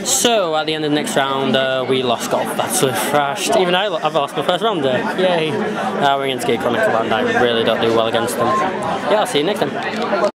So at the end of the next round, we lost golf. Absolutely thrashed. Even I've lost my first rounder. Yay! We're against Geek Chronicle and I really don't do well against them. Yeah, I'll see you next time.